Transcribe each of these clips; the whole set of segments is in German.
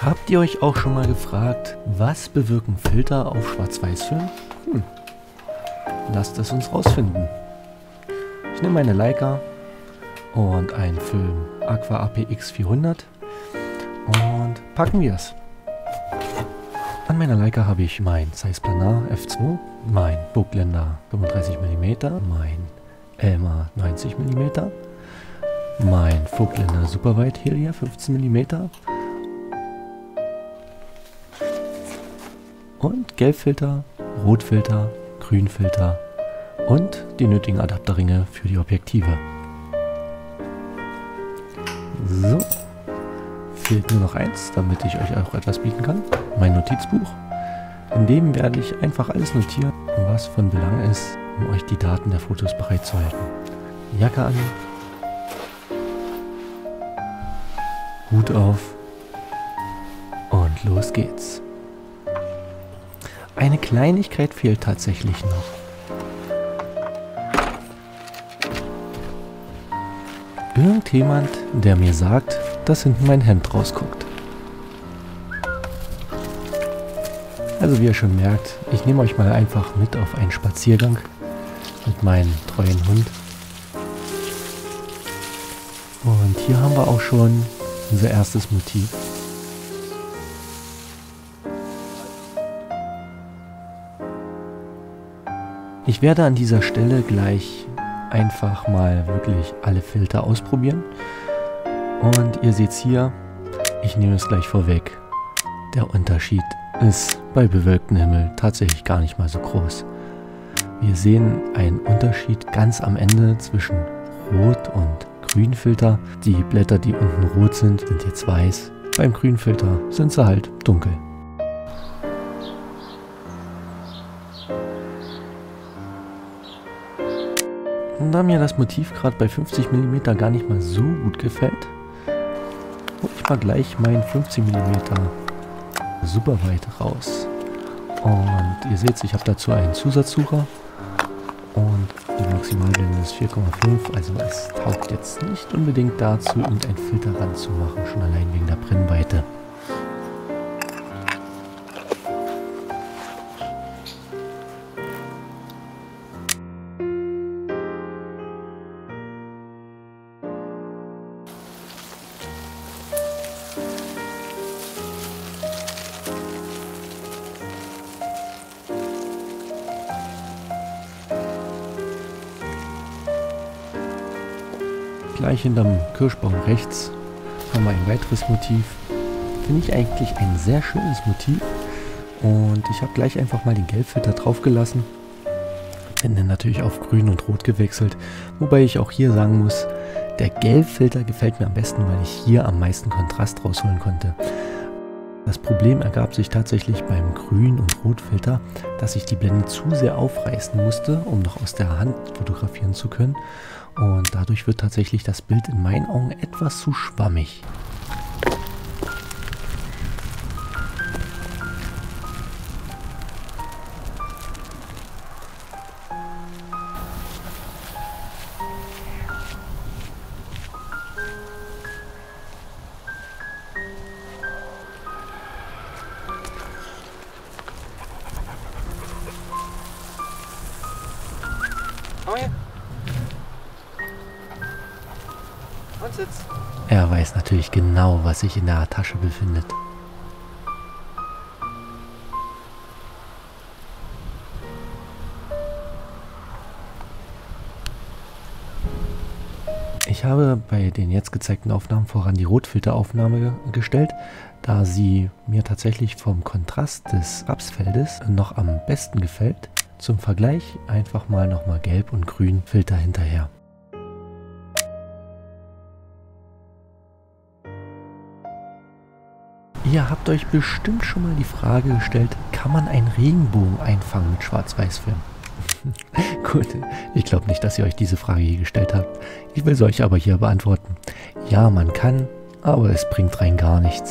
Habt ihr euch auch schon mal gefragt, was bewirken Filter auf Schwarz-Weiß-Film? Lasst es uns rausfinden. Ich nehme meine Leica und einen Film Aqua APX 400 und packen wir es. An meiner Leica habe ich mein Zeiss Planar F2, mein Burgländer 35 mm, mein Elmar 90 mm, mein Vogtländer Superwide Helia 15 mm und Gelbfilter, Rotfilter, Grünfilter und die nötigen Adapterringe für die Objektive. So, fehlt nur noch eins, damit ich euch auch etwas bieten kann. Mein Notizbuch. In dem werde ich einfach alles notieren, was von Belang ist, um euch die Daten der Fotos bereitzuhalten. Jacke an, Hut auf und los geht's. Eine Kleinigkeit fehlt tatsächlich noch. Irgendjemand, der mir sagt, dass hinten mein Hemd rausguckt. Also wie ihr schon merkt, ich nehme euch mal einfach mit auf einen Spaziergang mit meinem treuen Hund. Und hier haben wir auch schon unser erstes Motiv. Ich werde an dieser Stelle gleich einfach mal wirklich alle Filter ausprobieren. Und ihr seht es hier, ich nehme es gleich vorweg. Der Unterschied ist bei bewölktem Himmel tatsächlich gar nicht mal so groß. Wir sehen einen Unterschied ganz am Ende zwischen Rot- und Grünfilter. Die Blätter, die unten rot sind, sind jetzt weiß. Beim Grünfilter sind sie halt dunkel. Und da mir das Motiv gerade bei 50 mm gar nicht mal so gut gefällt, hole ich mal gleich meinen 50 mm Superwide raus. Und ihr seht, ich habe dazu einen Zusatzsucher und die Maximalblende ist 4,5, also es taugt jetzt nicht unbedingt dazu, irgendeinen Filter ranzumachen, schon allein wegen der Brennweite. Gleich hinterm Kirschbaum rechts haben wir ein weiteres Motiv. Finde ich eigentlich ein sehr schönes Motiv. Und ich habe gleich einfach mal den Gelbfilter drauf gelassen. Bin dann natürlich auf Grün und Rot gewechselt. Wobei ich auch hier sagen muss, der Gelbfilter gefällt mir am besten, weil ich hier am meisten Kontrast rausholen konnte. Das Problem ergab sich tatsächlich beim Grün- und Rotfilter, dass ich die Blende zu sehr aufreißen musste, um noch aus der Hand fotografieren zu können. Und dadurch wird tatsächlich das Bild in meinen Augen etwas zu schwammig. Oh ja. Und sitzt. Er weiß natürlich genau, was sich in der Tasche befindet. Ich habe bei den jetzt gezeigten Aufnahmen voran die Rotfilteraufnahme gestellt, da sie mir tatsächlich vom Kontrast des Rapsfeldes noch am besten gefällt. Zum Vergleich einfach mal nochmal Gelb- und Grünfilter hinterher. Ihr habt euch bestimmt schon mal die Frage gestellt, kann man einen Regenbogen einfangen mit Schwarz-Weiß-Film? Gut, ich glaube nicht, dass ihr euch diese Frage hier gestellt habt. Ich will sie euch aber hier beantworten. Ja, man kann, aber es bringt rein gar nichts.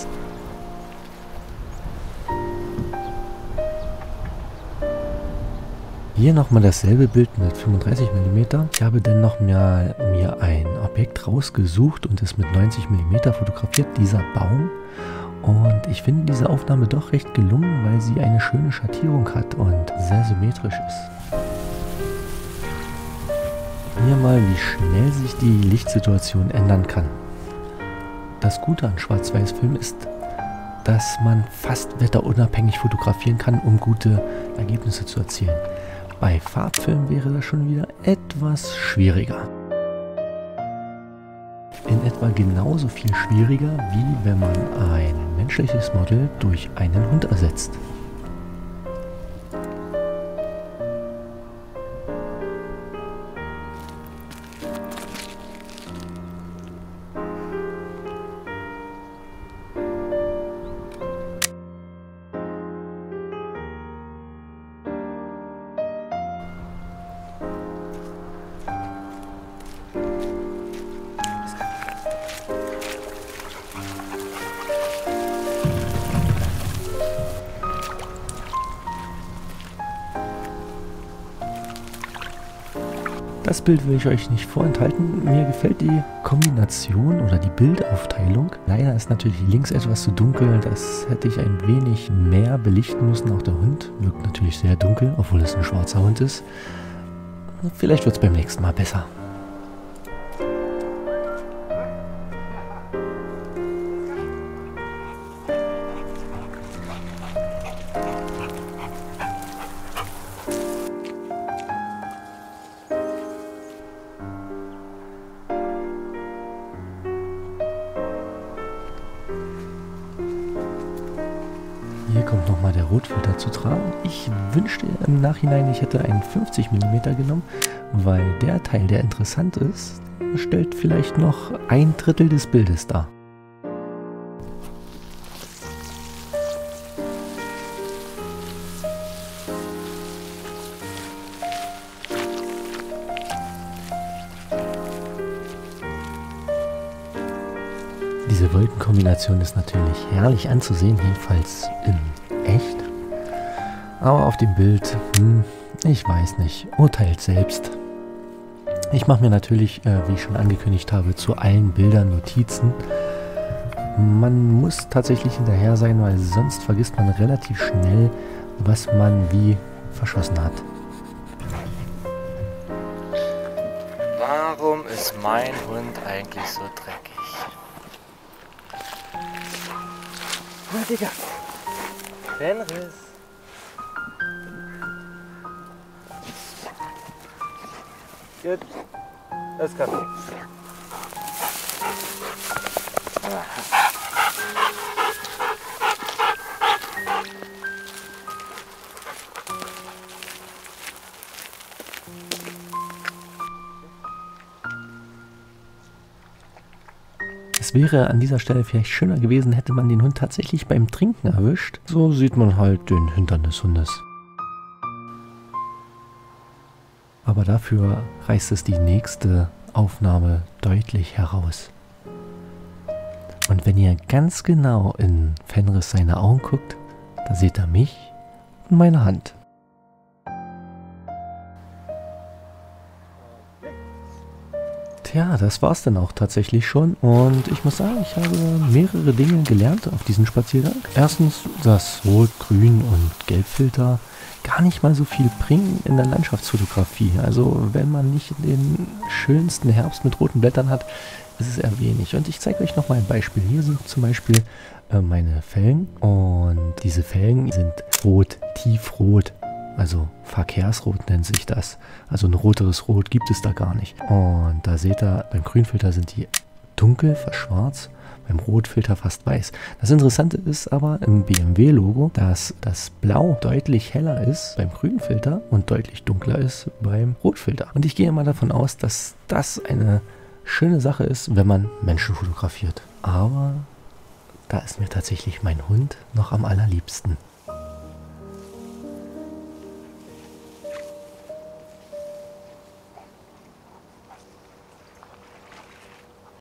Hier nochmal dasselbe Bild mit 35 mm. Ich habe dann noch mir ein Objekt rausgesucht und es mit 90 mm fotografiert, dieser Baum. Und ich finde diese Aufnahme doch recht gelungen, weil sie eine schöne Schattierung hat und sehr symmetrisch ist. Hier mal, wie schnell sich die Lichtsituation ändern kann. Das Gute an Schwarz-Weiß-Film ist, dass man fast wetterunabhängig fotografieren kann, um gute Ergebnisse zu erzielen. Bei Farbfilm wäre das schon wieder etwas schwieriger. In etwa genauso viel schwieriger, wie wenn man ein menschliches Model durch einen Hund ersetzt. Das Bild will ich euch nicht vorenthalten. Mir gefällt die Kombination oder die Bildaufteilung. Leider ist natürlich links etwas zu dunkel. Das hätte ich ein wenig mehr belichten müssen. Auch der Hund wirkt natürlich sehr dunkel, obwohl es ein schwarzer Hund ist. Vielleicht wird es beim nächsten Mal besser. Hier kommt nochmal der Rotfilter zu tragen. Ich wünschte im Nachhinein, ich hätte einen 50 mm genommen, weil der Teil, der interessant ist, stellt vielleicht noch 1/3 des Bildes dar. Diese Wolkenkombination ist natürlich herrlich anzusehen, jedenfalls in echt. Aber auf dem Bild, ich weiß nicht, urteilt selbst. Ich mache mir natürlich, wie ich schon angekündigt habe, zu allen Bildern Notizen. Man muss tatsächlich hinterher sein, weil sonst vergisst man relativ schnell, was man wie verschossen hat. Warum ist mein Hund eigentlich so dreckig? Oh, Digga. Fenris. Gut. Das kann nichts. Es wäre an dieser Stelle vielleicht schöner gewesen, hätte man den Hund tatsächlich beim Trinken erwischt. So sieht man halt den Hintern des Hundes. Aber dafür reißt es die nächste Aufnahme deutlich heraus. Und wenn ihr ganz genau in Fenris seine Augen guckt, da seht ihr mich und meine Hand. Tja, das war's dann auch tatsächlich schon und ich muss sagen, ich habe mehrere Dinge gelernt auf diesem Spaziergang. Erstens, dass Rot, Grün und Gelbfilter gar nicht mal so viel bringen in der Landschaftsfotografie. Also wenn man nicht den schönsten Herbst mit roten Blättern hat, ist es eher wenig. Und ich zeige euch noch mal ein Beispiel. Hier sind zum Beispiel meine Felgen und diese Felgen sind rot, tiefrot. Also Verkehrsrot nennt sich das. Also ein roteres Rot gibt es da gar nicht. Und da seht ihr, beim Grünfilter sind die dunkel verschwarzt, beim Rotfilter fast weiß. Das Interessante ist aber im BMW-Logo, dass das Blau deutlich heller ist beim Grünfilter und deutlich dunkler ist beim Rotfilter. Und ich gehe mal davon aus, dass das eine schöne Sache ist, wenn man Menschen fotografiert. Aber da ist mir tatsächlich mein Hund noch am allerliebsten.